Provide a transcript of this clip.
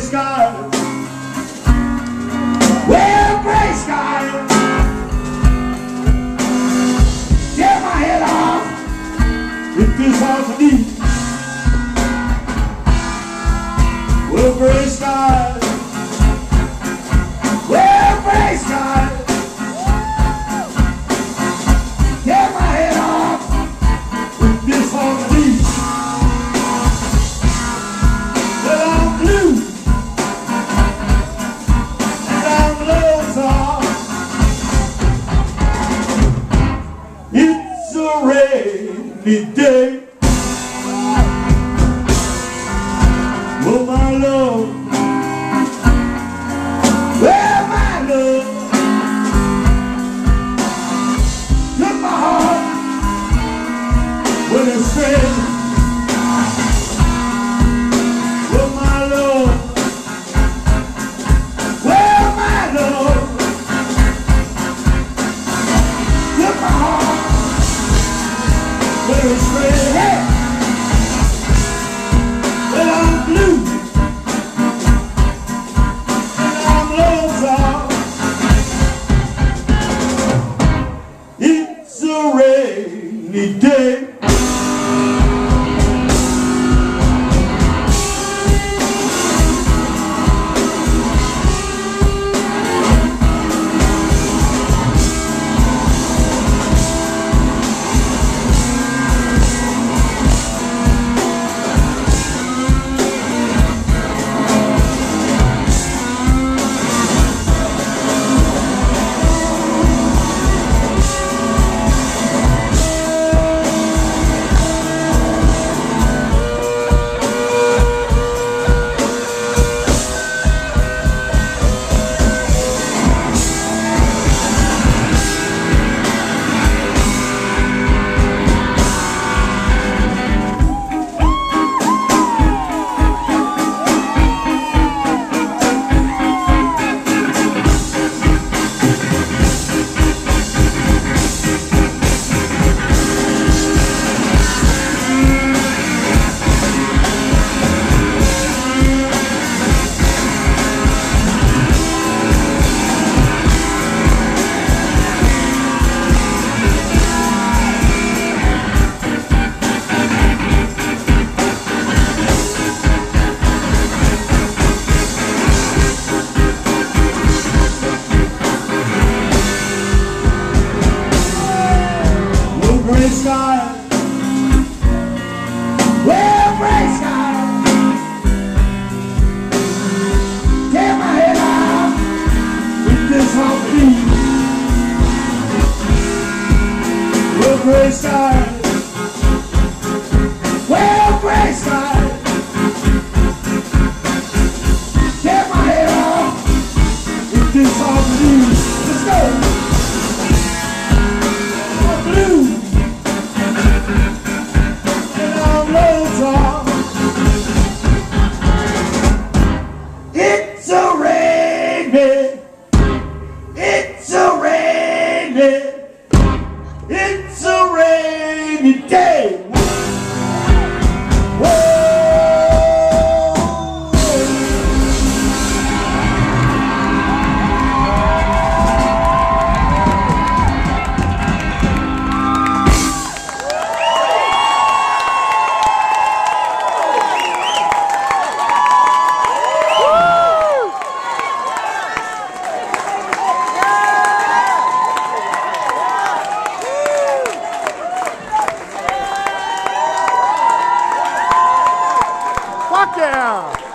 skies. Well, gray skies. Tear my head off with this harmony. Well, gray skies. Well, gray skies. Tear my head off with this harmony. Well, I'm blue and I'm lonesome. It's a rainy day. Oh, my love. Well, my love took my heart when it strayed. Well, my love. Well, my love took my heart when it strayed. Hey! Well, I'm blue and I'm lonesome. It's a rainy day. Gray skies, well, gray skies, tear my head off with this harmony. Well, gray skies, well, gray skies, tear my head off with this harmony. Let's go. I'm blue. It's a rainy, it's a rainy, it's a rainy day. Whoa. Yeah!